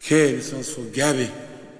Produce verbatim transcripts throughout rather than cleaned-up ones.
Okay, this one's for Gabby.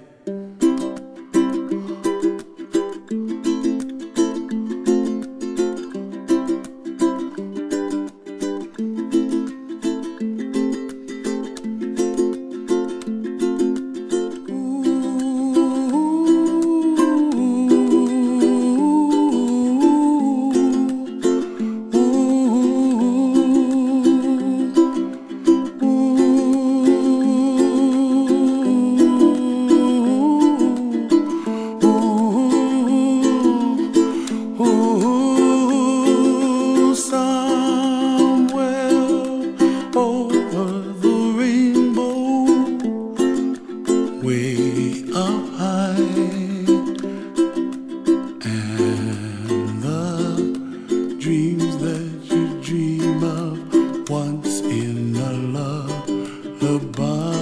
Way up high, and the dreams that you dream of once in a lullaby.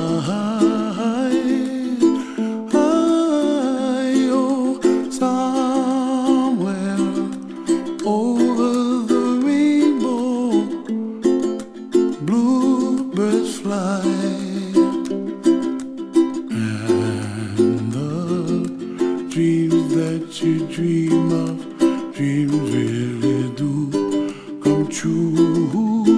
I, oh, somewhere over the rainbow, bluebirds fly. Dreams that you dream of, dreams really do come true.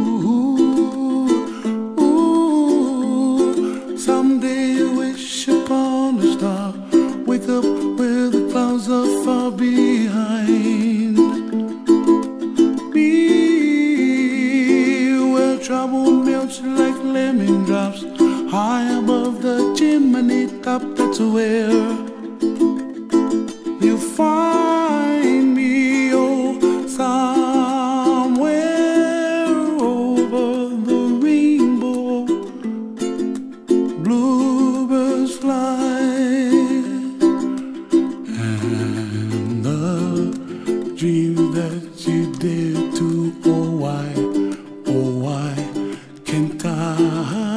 Ooh, someday you wish upon a star, wake up where the clouds are far behind me, where trouble melts like lemon drops, high above the chimney top. That's where you find me, oh, somewhere over the rainbow, bluebirds fly, and the dreams that you dare to, oh why, oh why can't I?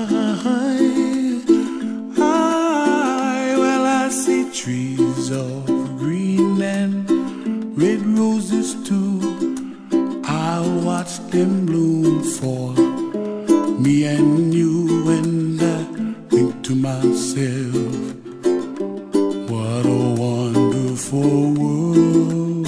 I, well, I see trees of green and red roses too. I watch them bloom for me and you, and I think to myself, what a wonderful world.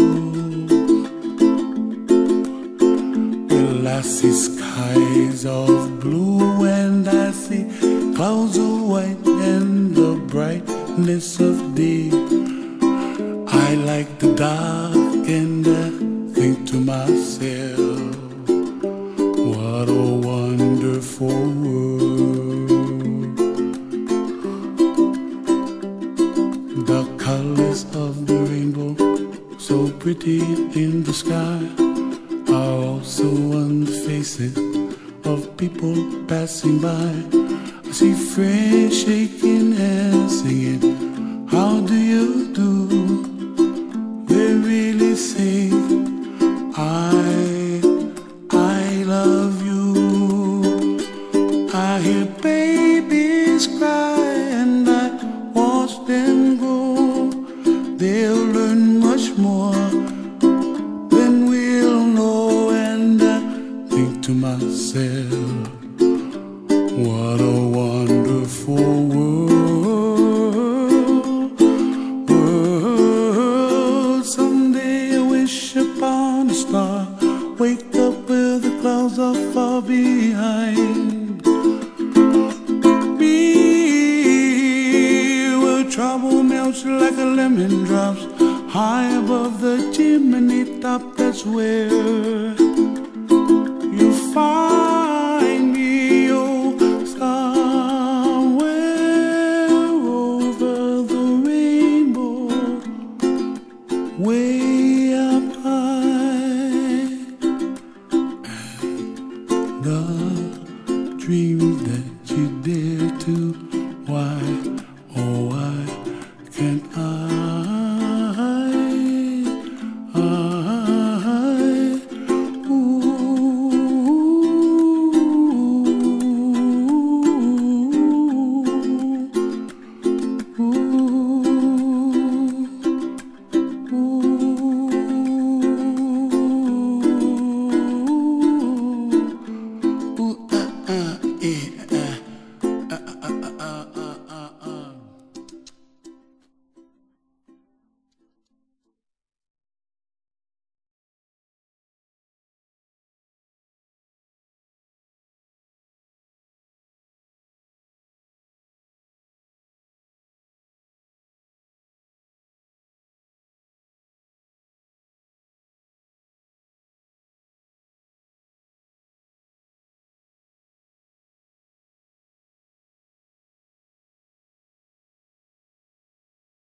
Well, I see skies of blue and I see clouds of white and the brightness of day. I like the dark and I think to myself, what a wonderful world. The colors of the rainbow, so pretty in the sky, are also on the faces of people passing by. I see friends shaking hands singing, how do you do? They really say, I, I love you. I hear babies cry and I watch them grow. They'll learn much more than we'll know, and I think to myself, what a wonderful world. Upon a star, wake up where the clouds are far behind me, where trouble melts like a lemon drops, high above the chimney top. That's where you find me, oh, somewhere over the rainbow, way up high, and the dreams that you dare to